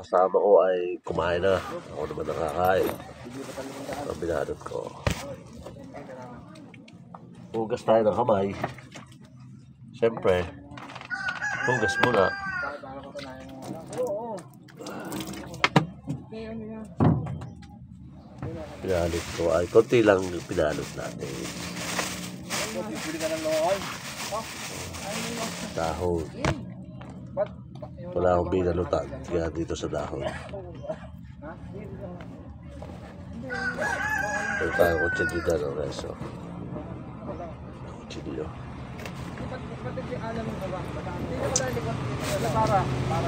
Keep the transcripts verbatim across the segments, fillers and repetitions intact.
kasama ko ay kumain na. Ako naman nakakain. Ang binadot ko. Hugas tayo ng kamay. Siyempre, hugas muna. Pinalot ko ay konti lang pinalot natin. Dahon. Wala akong binalutan kaya dito sa dahon. Ito tayo kutsilyo ng reso. Kutsilyo. Para, para.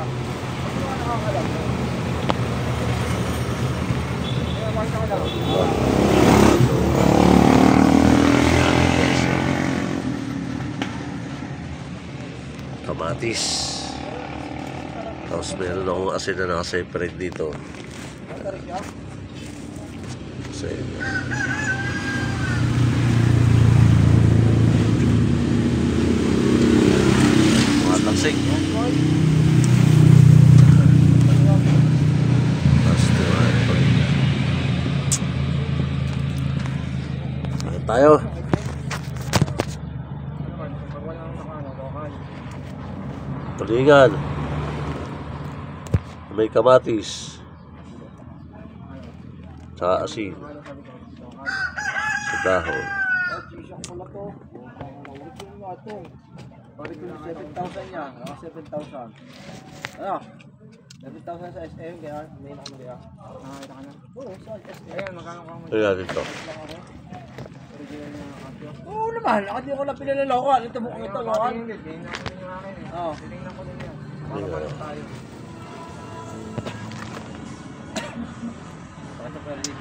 Kamatis. Tapos meron akong asin na nakaseparate dito. Sa inyo. Mga taksik. Tapos ito. Kain tayo. Tulingan. May kamatis. Tsaka asin. Sa dahon. seven thousand yan. seven thousand. Ano? seven thousand sa S M. Kaya may nakano kaya. Nakakita ka na? Oo, sa S M. Ayan, magkano ka mo. Ayan dito. Oo naman. Ako ko lang pinalalokan. Ito mukhang ito. Lokan. Oo. Tinignan ko din yan. Baka tayo. Ito pala dito.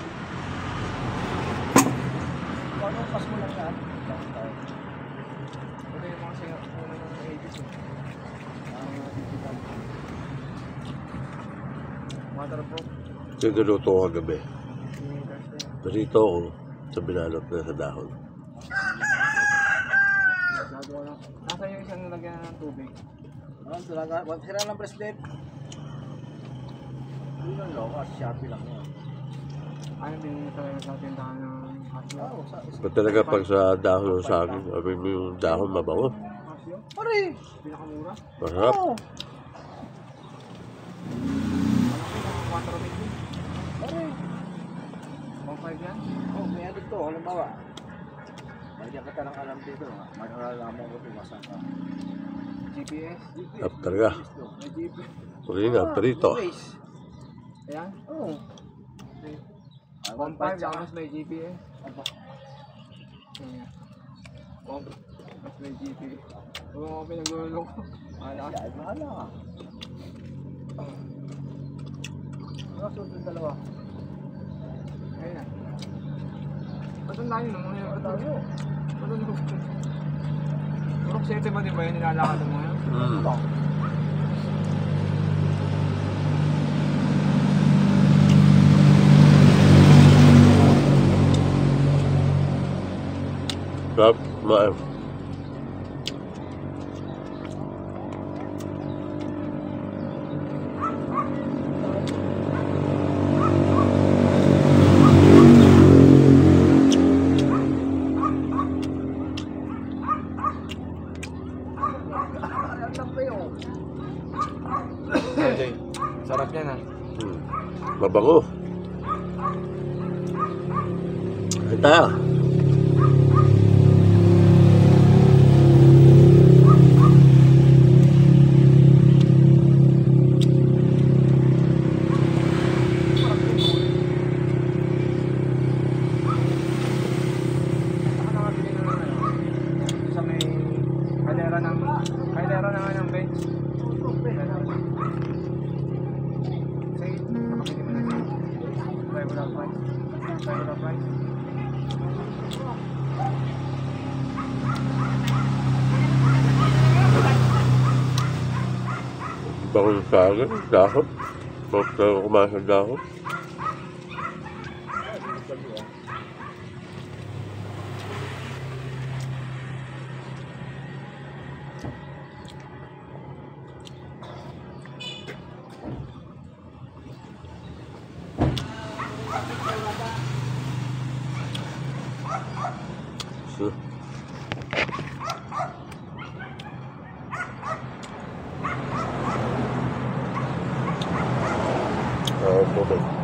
Ano pas mo lang yan? Ito yung mga singa ko na ng eighties. Waterproof. Siguluto ko kagabi. Perito ako sa binalot na sa dahon. Nasa yung isang nalagyan ng tubig. Ano talaga? Wag sira ng bracelet. Hindi lang loka. Shopee lang yan. Ano din talaga sa tindahan ng Casio? Ba't talaga pag sa dahon sa akin, sabi mo yung dahon mabango? Casio? Pare! Pinakamura? Masarap. Oo! Pare! one five yan? Oo, may ano dito. Halimbawa. Lagyan ka ng alam dito. Malalaman ko kung masan ka. G P S? Sarap talaga. May G P S. Tulingan, perito. Ayan? Oo. one five tapos may G P S. Aba. Tapos may G P S. Huwag ako pinagulo ko. Mahala ka. Mahala ka. Ano sunod yung dalawa? Ayun na. Ba't ang layo naman yung tayo? Ba't ang loob ko? Turok sete ba din ba yung nilalakad mo ngayon? Mm. Sarap, maaf. Okay. Sarap yan ha. Hmm. Mabango. Ay tayo. Sa may kalera ng kalera na nga ng bench. Say, nakakili mo na siya. Regular price. Regular price. Bango sa akin, dahon. Bakit tayo kumain sa dahon? ko. Oo, tubig.